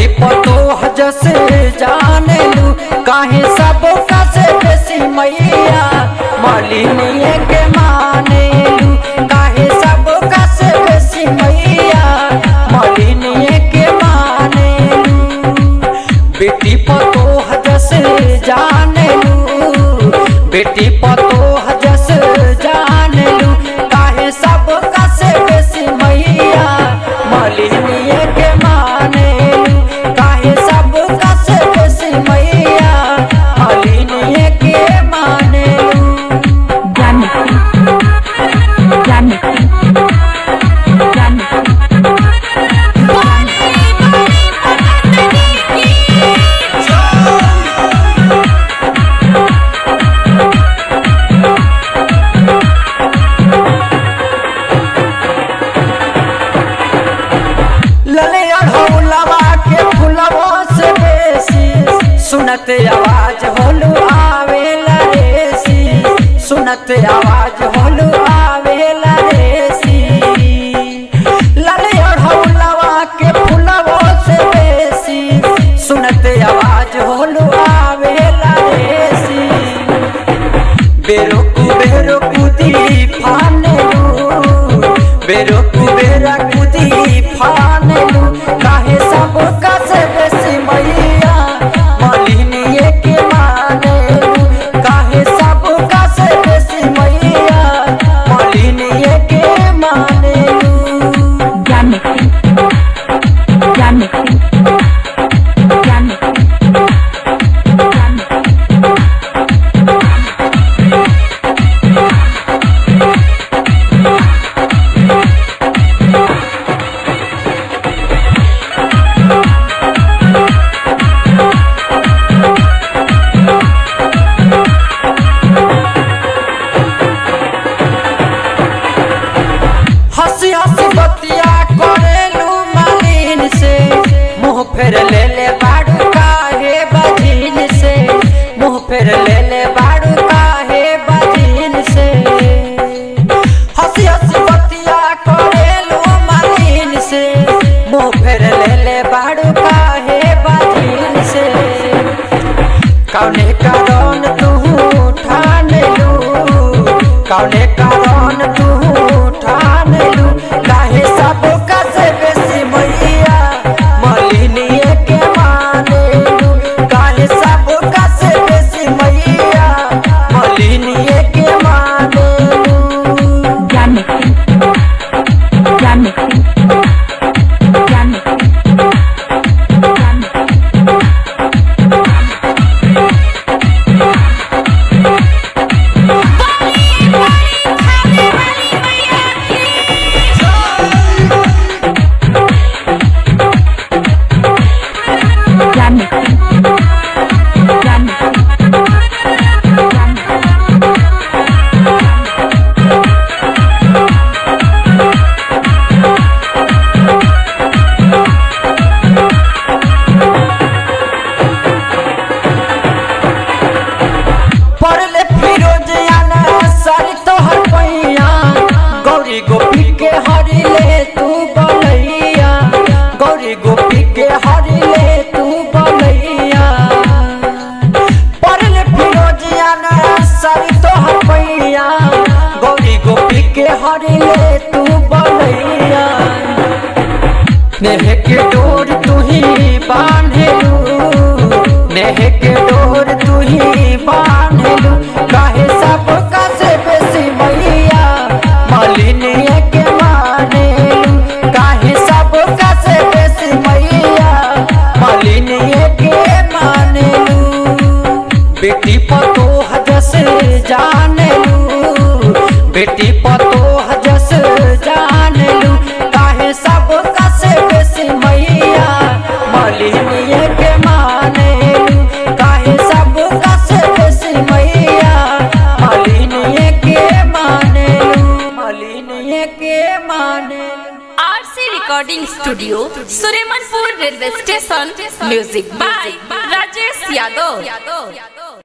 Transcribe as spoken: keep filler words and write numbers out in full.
बेटी पतो जस जाने लू काहे सब कसे बेसी मैया मालिनी के माने लू काहे सब कसे बेसी मैया मालिनी के माने लू बेटी पतो जस जाने लू बेटी पतो जस जाने लू काहे सब कसे बेसी मैया मालिनी के माने लू काहे सब कसे बेसी मैया मालिनी के माने लू जानकी जानकी जानकी सुनत आवाज होलू आवेला रेसी सुनत आवाज होलू आवेला रेसी लाल अढ़ौलवा के फुलवो से बेसी सुनत आवाज होलू आवेला रेसी बेरोकू बेरोकू दी फानेलू बेरोकू बेरा कुदी फानेलू काहे सब कसे बेसी मैया फिर ले ले बाड़ू काहे बजीन से मुँह फिर ले ले बाड़ू काहे बजीन से हंसी हंसी बतिया करेलू मालिन से मुँह फिर ले ले बाड़ू काहे बजीन से कौने कारण तू ठान लू कौने कारण तू ठान लू काहे सब कसे बेसी मैया मालिनी के माने लू काहे सब कसे बेसी मैया मालिनी के माने लू जानकी जानकी जानकी गोपी के हरि ले तू बलैया गौरी गोपी के हरि ले तू बलैया पढ़ले फिरोजिया ना सारी तोहर पैया गौरी गोपी के हरि ले तू बलैया नेह के डोर तू ही बांधेलू नेह के डोर तू ही बांधेलू काहे सब कसे बेसी मैया मालिनी के माने लू काहे सब कसे बेसी मैया मालिनी के माने लू बेटी पतो जस जाने लू बेटी पतो जस जाने लू काहे सब कसे बेसी मैया मालिनी के माने लू काहे सब कसे बेसी मैया मालिनी के माने लू मालिनी के माने RC recording studio Suremanpur railway station music by Rajesh Yadav.